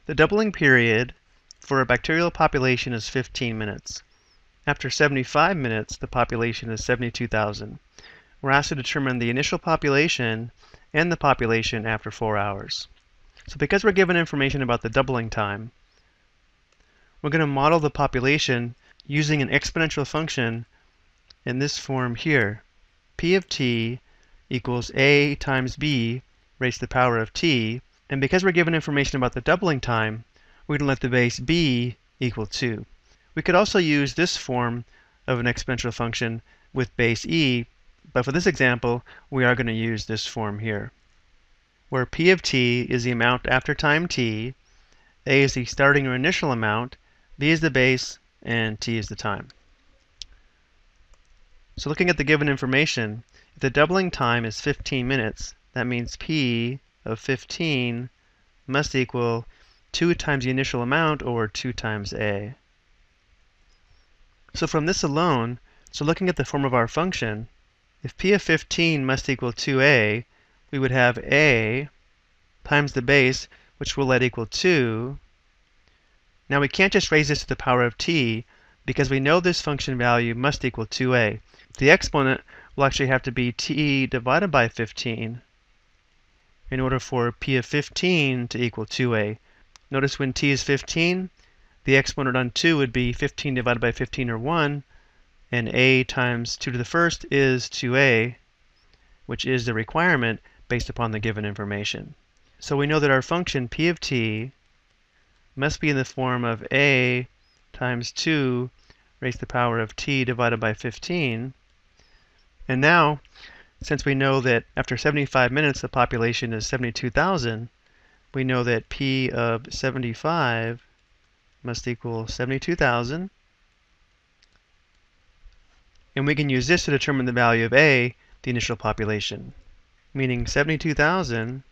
The doubling period for a bacterial population is 15 minutes. After 75 minutes, the population is 72,000. We're asked to determine the initial population and the population after 4 hours. So because we're given information about the doubling time, we're going to model the population using an exponential function in this form here. P of t equals a times b raised to the power of t. And because we're given information about the doubling time, we're going to let the base b equal 2. We could also use this form of an exponential function with base e, but for this example, we are going to use this form here, where p of t is the amount after time t, a is the starting or initial amount, b is the base, and t is the time. So looking at the given information, if the doubling time is 15 minutes, that means p of 15 must equal 2 times the initial amount, or 2 times a. So from this alone, so looking at the form of our function, if p of 15 must equal 2a, we would have a times the base, which we'll let equal 2. Now we can't just raise this to the power of t, because we know this function value must equal 2a. The exponent will actually have to be t divided by 15 in order for p of 15 to equal 2a. Notice when t is 15, the exponent on 2 would be 15 divided by 15, or 1, and a times 2 to the first is 2a, which is the requirement based upon the given information. So we know that our function p of t must be in the form of a times 2 raised to the power of t divided by 15. And now, since we know that after 75 minutes the population is 72,000, we know that p of 75 must equal 72,000. And we can use this to determine the value of a, the initial population, meaning 72,000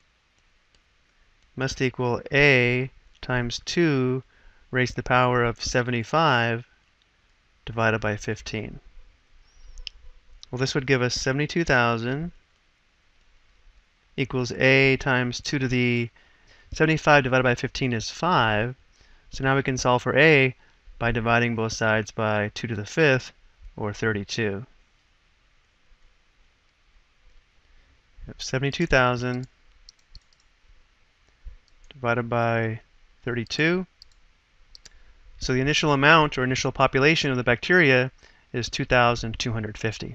must equal a times 2 raised to the power of 75 divided by 15. Well, this would give us 72,000 equals a times 2 to the 75 divided by 15 is 5. So now we can solve for a by dividing both sides by 2 to the 5th, or 32. 72,000 divided by 32. So the initial amount, or initial population, of the bacteria is 2,250.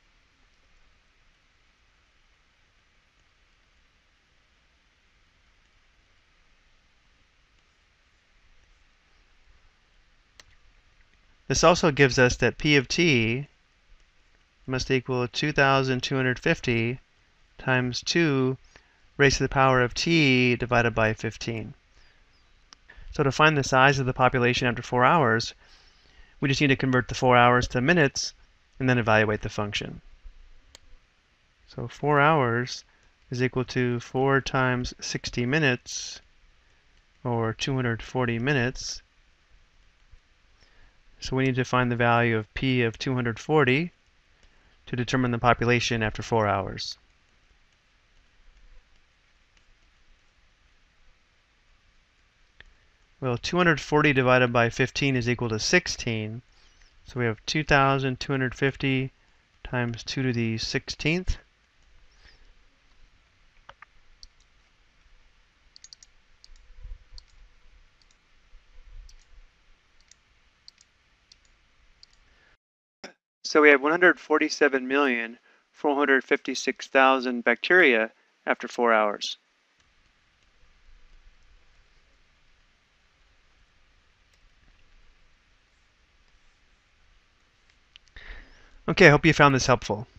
This also gives us that p of t must equal 2,250 times 2 raised to the power of t divided by 15. So to find the size of the population after 4 hours, we just need to convert the 4 hours to minutes and then evaluate the function. So 4 hours is equal to 4 times 60 minutes, or 240 minutes. So we need to find the value of p of 240 to determine the population after 4 hours. Well, 240 divided by 15 is equal to 16. So we have 2,250 times 2 to the 16th. So we have 147,456,000 bacteria after 4 hours. Okay, I hope you found this helpful.